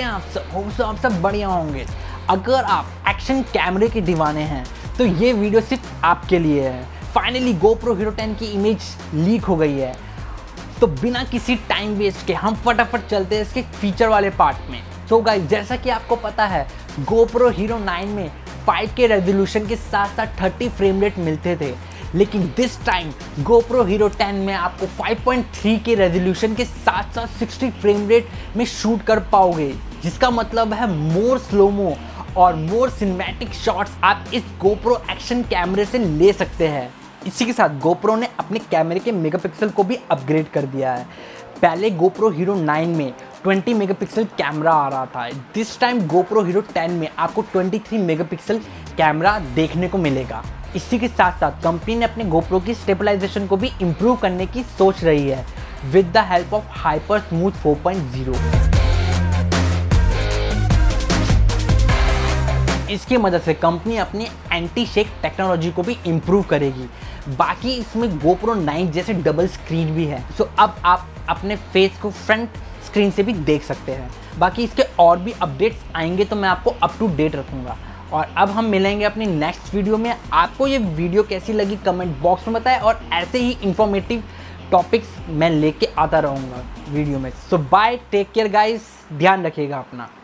आप सब बढ़िया होंगे। अगर आप एक्शन कैमरे के दीवाने हैं तो ये वीडियो सिर्फ आपके लिए है। फाइनली GoPro Hero 10 की इमेज लीक हो गई है, तो बिना किसी टाइम वेस्ट के हम फटाफट चलते हैं इसके फीचर वाले पार्ट में। सो गाइस, जैसा कि आपको पता है GoPro Hero 9 में 5K रेजोल्यूशन के साथ साथ 30 फ्रेम रेट मिलते थे, लेकिन दिस टाइम GoPro Hero 10 में आपको 5.3 के रेजोल्यूशन के साथ साथ 60 फ्रेम रेट में शूट कर पाओगे, जिसका मतलब है मोर स्लोमो और मोर सिनेमैटिक शॉट्स आप इस GoPro एक्शन कैमरे से ले सकते हैं। इसी के साथ GoPro ने अपने कैमरे के मेगापिक्सल को भी अपग्रेड कर दिया है। पहले GoPro Hero 9 में 20 मेगापिक्सल कैमरा आ रहा था, दिस टाइम GoPro Hero 10 में आपको 23 मेगापिक्सल कैमरा देखने को मिलेगा। इसी के साथ साथ कंपनी ने अपने GoPro की स्टेबलाइजेशन को भी इम्प्रूव करने की सोच रही है with the help of hyper smooth 4.0। इसकी मदद से कंपनी अपनी एंटी शेक टेक्नोलॉजी को भी इम्प्रूव करेगी। बाकी इसमें GoPro 9 जैसे डबल स्क्रीन भी है, सो अब आप अपने फेस को फ्रंट स्क्रीन से भी देख सकते हैं। बाकी इसके और भी अपडेट्स आएंगे तो मैं आपको अप टू डेट रखूँगा। और अब हम मिलेंगे अपनी नेक्स्ट वीडियो में। आपको ये वीडियो कैसी लगी कमेंट बॉक्स में बताएं, और ऐसे ही इंफॉर्मेटिव टॉपिक्स मैं लेके आता रहूँगा वीडियो में। So bye, take care guys, ध्यान रखिएगा अपना।